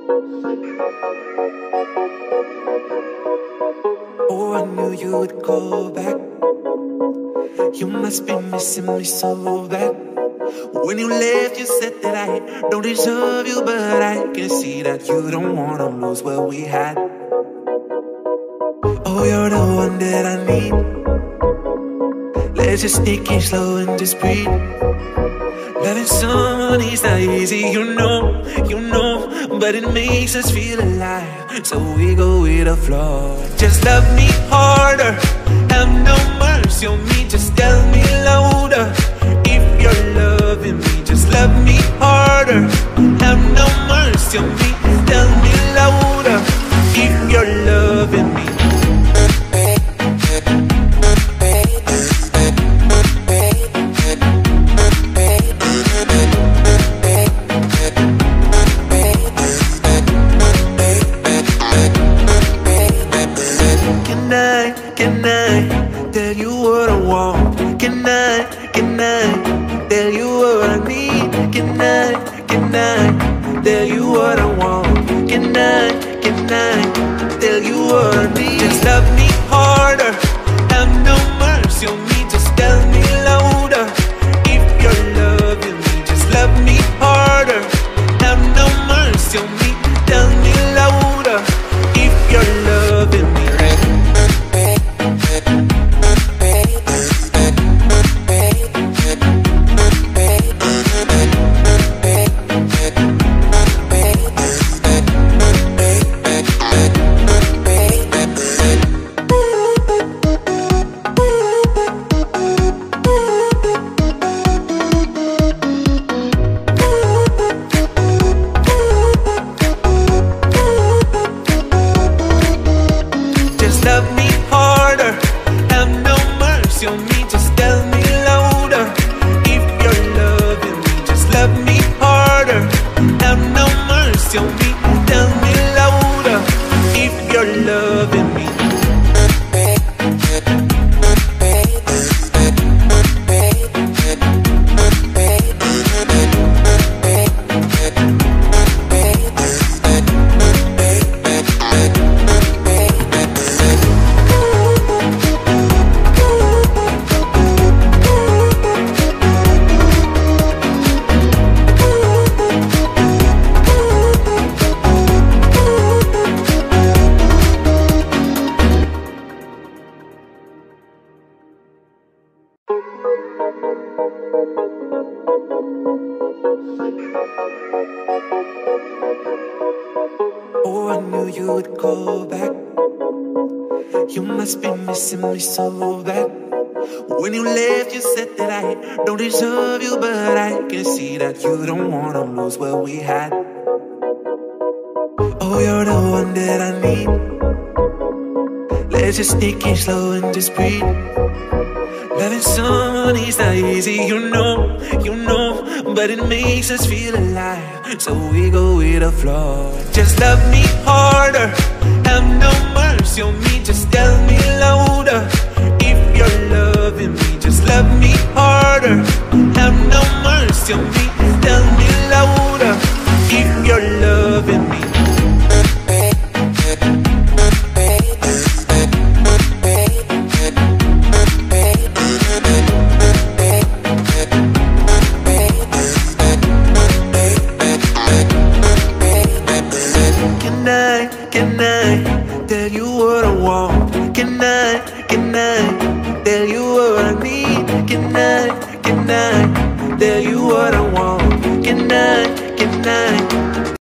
Oh, I knew you would call back. You must be missing me so bad. When you left, you said that I don't deserve you, but I can see that you don't wanna lose what we had. Oh, you're the one that I need. Let's just take it slow and just breathe. Loving someone is not easy, you know, but it makes us feel alive, so we go with the flow. Just love me harder, have no mercy on me, just tell me louder. If you're loving me, just love me harder, have no mercy on me, tell me louder. If you're loving me. Can I tell you what I want? Can I tell you what I need? Can I tell you what I want? Can I tell you what I need? Just love me harder, have no mercy on me, just tell me louder. If you're loving me, just love me harder, have no mercy on me, tell me louder. If you're loving me. Love me harder, have no mercy on me, just tell me louder. If you're loving me, just love me harder, have no mercy on me, tell me louder. If you're loving me. Oh, I knew you would call back. You must be missing me so bad. When you left, you said that I don't deserve you, but I can see that you don't wanna lose what we had. Oh, you're the one that I need. Let's just take it slow and just breathe. Loving someone is not easy, you know, but it makes us feel alive, so we go with the flow. Just love me harder, have no mercy on me, just tell me louder. If you're loving me, just love me harder, have no mercy on me, tell me louder. If you're loving me. Can I tell you what I want? Can I tell you what I need? Can I tell you what I want?